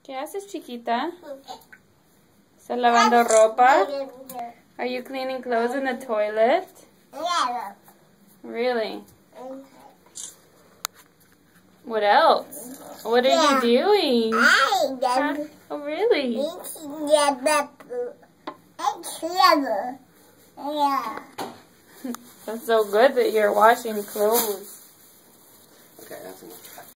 ¿Qué haces, chiquita? ¿Estás lavando ropa? Are you cleaning clothes in the toilet? Really? What else? What are you doing? Huh? Oh, really? That's so good that you're washing clothes. Okay, that's enough.